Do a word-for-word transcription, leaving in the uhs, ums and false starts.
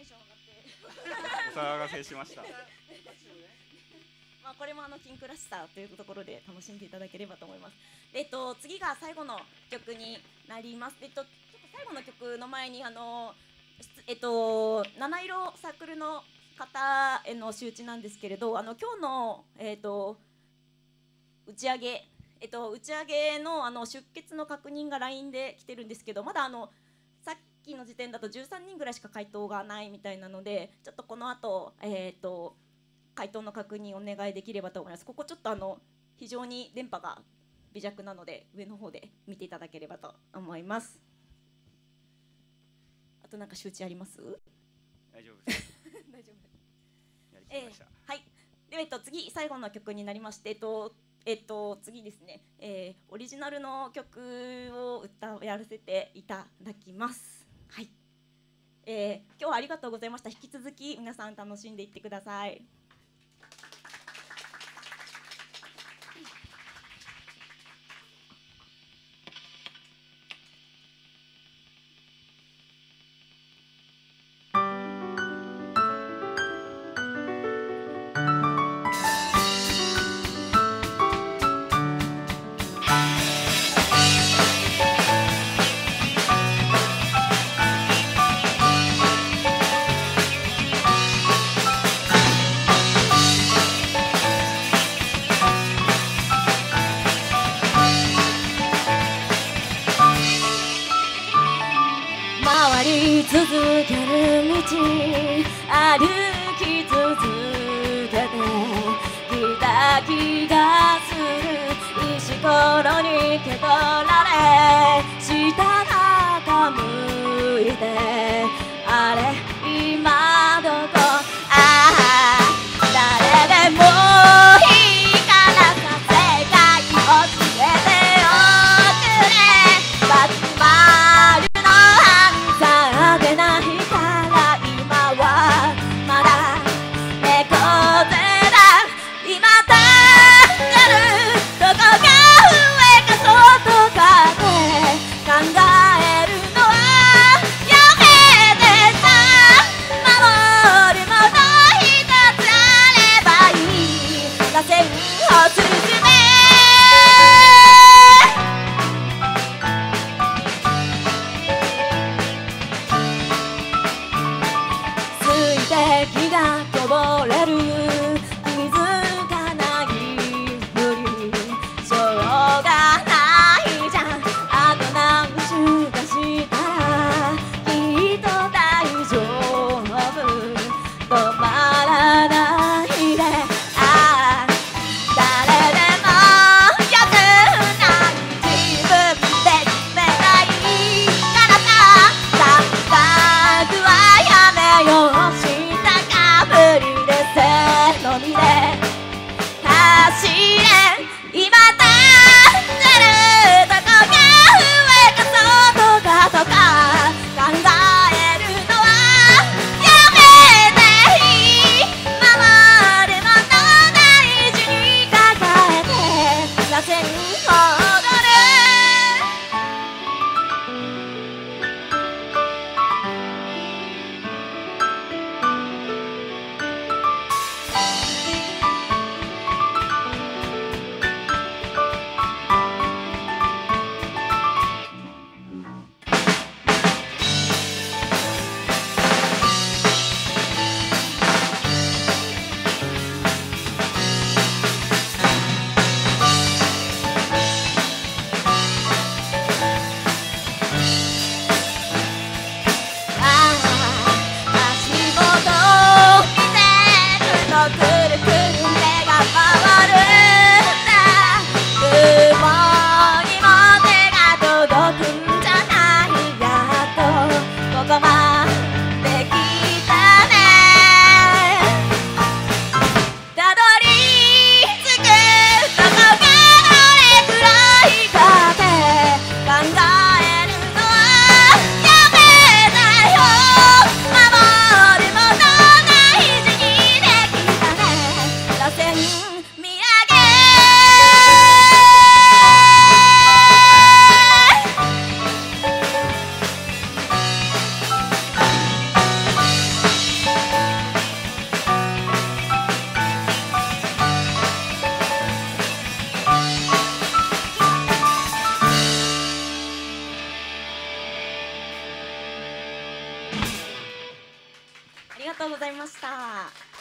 ション上がって。 お騒がせしました。 まあこれもあのキンクらしさというところで楽しんでいただければと思います。えっと次が最後の曲になります。えっとちょっと最後の曲の前にあのえっと七色サークルの方への周知なんですけれど、あの今日のえっと打ち上げえっと打ち上げのあの出欠の確認が ライン で来てるんですけど、まだあのさっきの時点だとじゅうさんにんぐらいしか回答がないみたいなので、ちょっとこの後えっと回答の確認お願いできればと思います。ここちょっとあの非常に電波が微弱なので上の方で見ていただければと思います。あとなんか周知あります？ 大丈夫です。 大丈夫。 やりきりました。 えー、はい。で、えっと次最後の曲になりまして、えっとえっと次ですね、えー、オリジナルの曲を歌やらせていただきます。はい。えー、今日はありがとうございました。引き続き皆さん楽しんでいってください。続ける道歩き続けてきた気がする。石ころに蹴取られ舌が傾いて、あれ今どこ、ああ誰でもいいからさ世界を教えておくれ。バツ丸の半でないから今はまだ猫背だ。今立ってるどこが上か外かって考えるのはやめてさ。守るもの一つあればいい。螺旋を進め気がこぼれる。気づかないふりしょうがないじゃん。あと何週かしたらきっと大丈夫。止まらないで、ああ誰でもよくない自分で決めないからさ。感覚はやめよう。無理で背伸びで走れ。今立ってるとこが上か外かとか考えるのはやめていい。守るもの大事に抱えて螺旋を踊る。 とうございました。